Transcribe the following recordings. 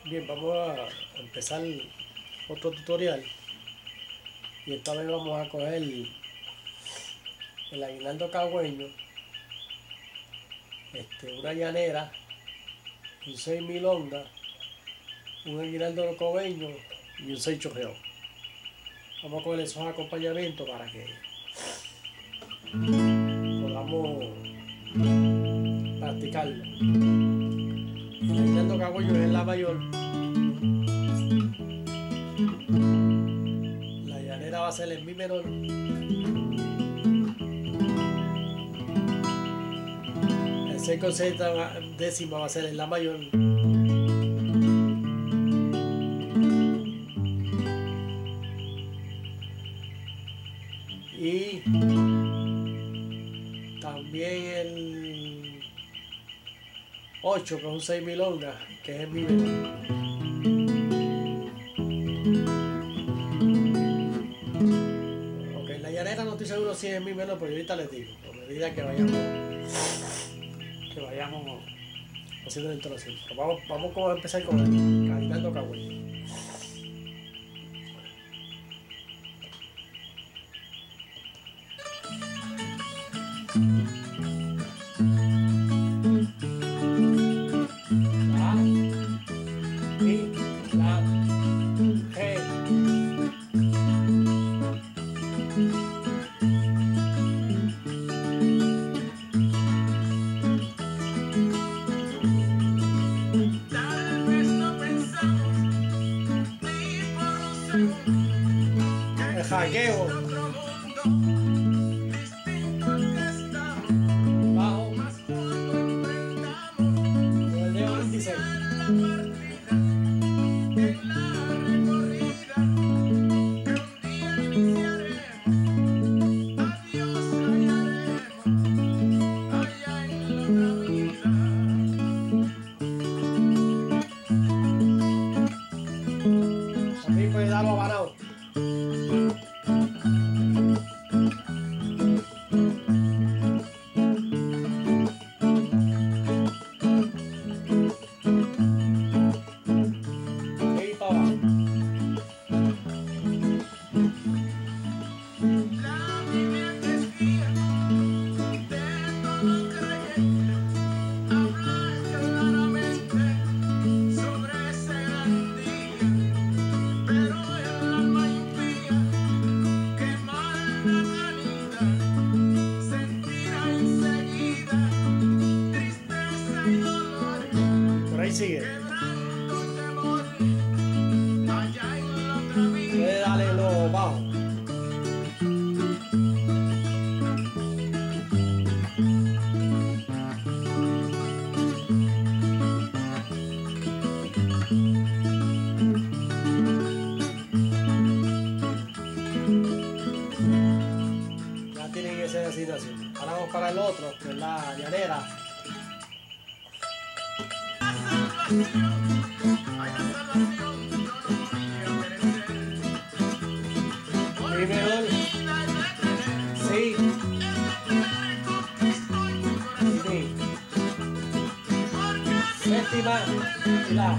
Bien, vamos a empezar otro tutorial y esta vez vamos a coger el aguinaldo cagüeño, una llanera, un 6 milonga, un aguinaldo cobeño y un 6 chorreón. Vamos a coger esos acompañamientos para que podamos practicarlo. El aguinaldo cagüeño es la mayor, la llanera va a ser en mi menor, el 6 con 6 décima va a ser en la mayor, y también el 8 que es un 6 milonga, que es en mi menor. Ok, la llanera no estoy seguro si es en mi menor, pero ahorita les digo, a medida que vayamos haciendo la introducción. Vamos a empezar con el aguinaldo cagüeño. El jaqueo bajo con el dedo 26. También puede darlo varado. Ahí para abajo. Por ahí sigue. Puede darle lo bajo. Ya tienen que ser así. Ahora vamos para el otro, que es la llanera. Mi menor, sí, mi séptima y la.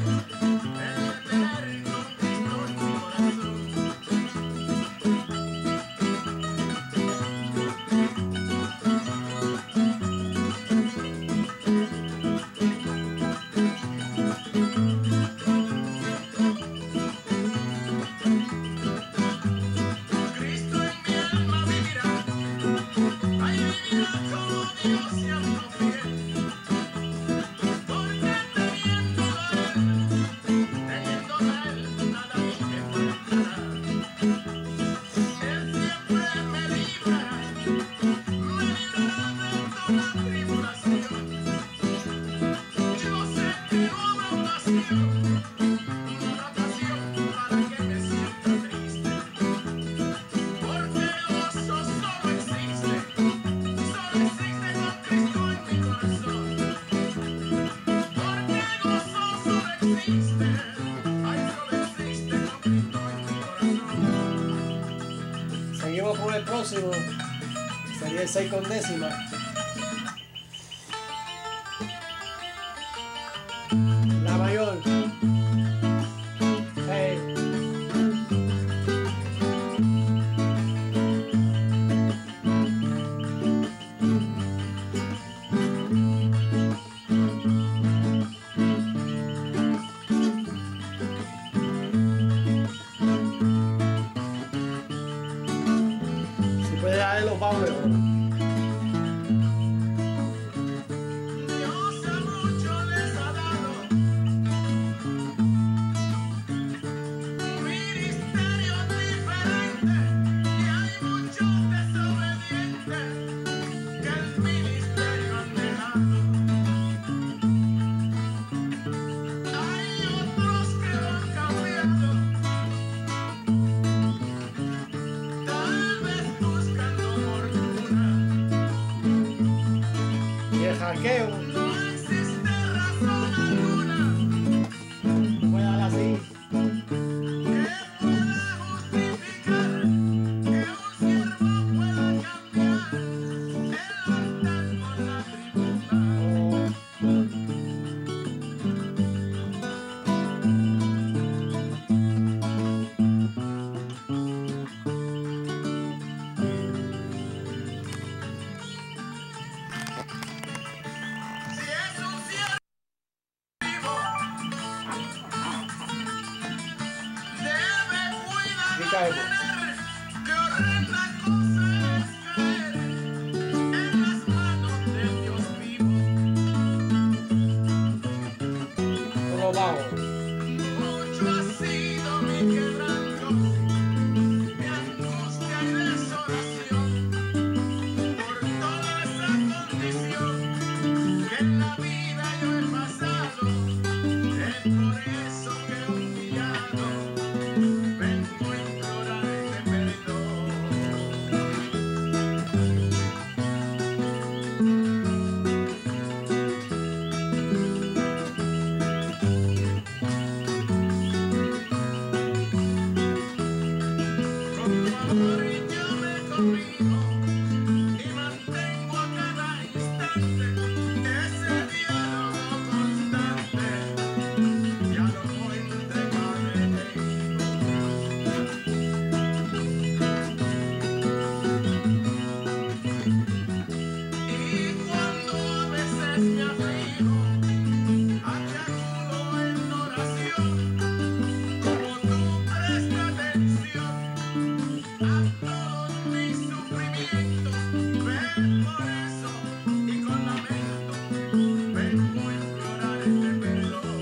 Seguimos con el próximo, sería el 6 con décima. La mayor. parqueo. No existe razón alguna Voy a dar así. que pueda justificar que un siervo pueda cambiar el altar por la tribuna. Si es un siervo vivo, debe cuidar Aquí no caemos. tener que horrenda cosa es caer en las manos del Dios vivo. Con los bajos. Mucho ha sido mi quebranto, mi angustia y desolación, por toda esa condición que en la vida yo he pasado. Es por eso que humillado vengo a implorarte perdón. Con tu amor yo me corrijo y mantengo a cada instante ese diálogo constante. Diálogo entre padre e hijo. Y cuando a veces me aflijo, a ti acudo en oración, como tú presta atención a todos mis sufrimientos. Ven por eso y con lamento vengo a implorarte perdón.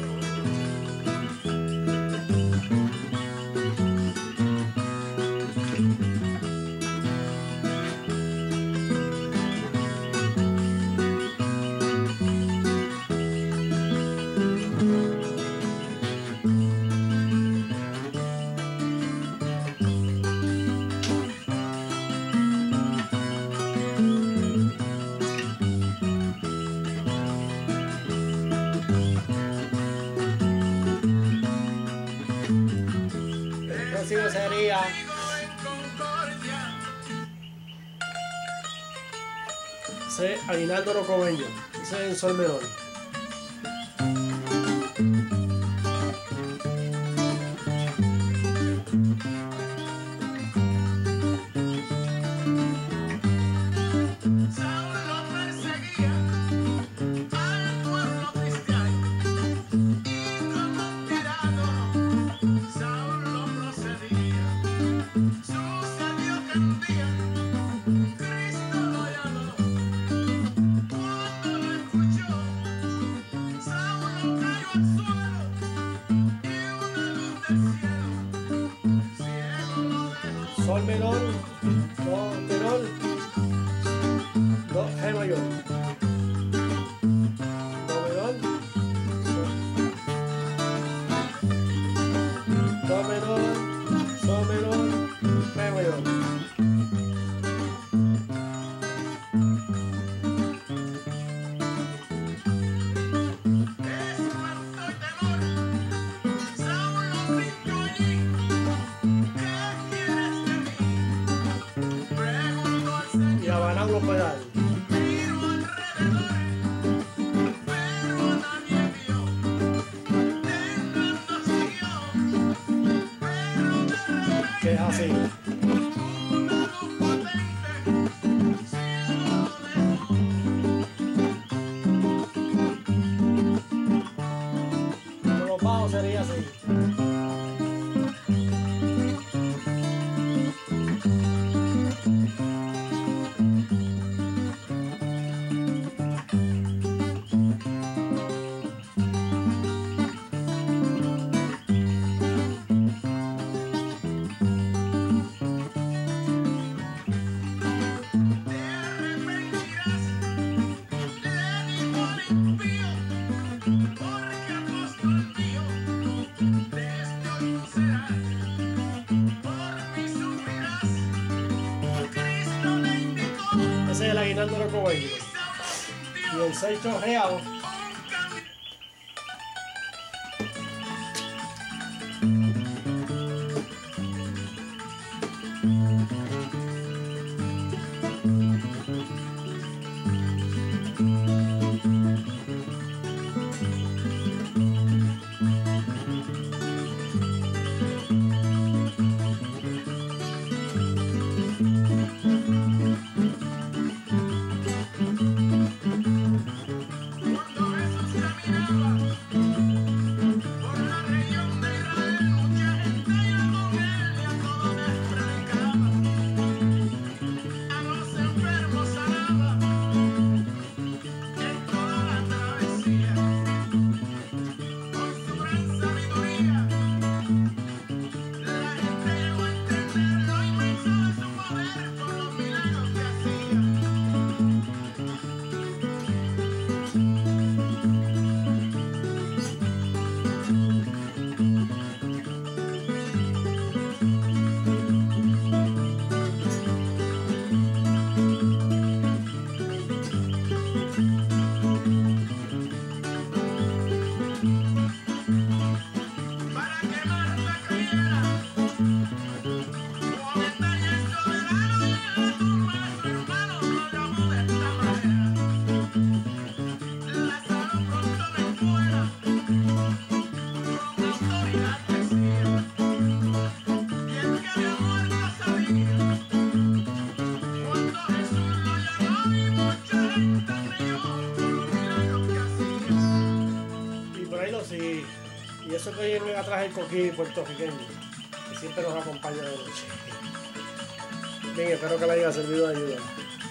El próximo sería Contigo en concordia, ese Aguinaldo Rocobeño. Ese es en sol menor. Saúl lo perseguía al pueblo cristiano y como un tirano Saúl lo procedía. Sucedió que un día Cristo lo llamó. Cuando lo escuchó, Saúl lo cayó al suelo y una luz del cielo ciego lo dejó. Sol menor, do menor, do re mayor. Do menor, do menor, sol menor, re mayor. Espanto y temor, Saúl lo gritó allí. ¿Qué quieres de mí? Preguntó al Y Señor. abanar los pedales. Miro alrededor, pero a nadie vio. Temblando siguió, pero de Que es repente así. una luz potente cielo lo dejó. Con los bajos sería así. Te arrepentirás, le dijo al impío, porque apóstol mío, desde hoy tú serás. Por mí sufrirás. Cristo le indicó Ese es el Aguinaldo Rocobeño. y Saúl Y sintió el 6 chorreado. Cuando Jesús caminaba por la región de Israel, mucha gente iba con él y a todos les predicaba. A los enfermos sanaba en toda la travesía. Con su gran sabiduría, la gente llegó a entender lo inmenso de su poder por los milagros que hacía. Para que Marta creyera, Juan Estaña el soberano y en la tumba de su hermano lo llamó de esta manera. Lázaro pronto ven fuera, con autoridad decía, y el que había muerto sabía. Cuando Jesús lo llamó y mucha gente creyó por los milagros que hacía. Y por ahí lo sigue. Y eso que viene atrás el coquí puertorriqueño, que siempre nos acompaña de noche. Bien, espero que le haya servido de ayuda.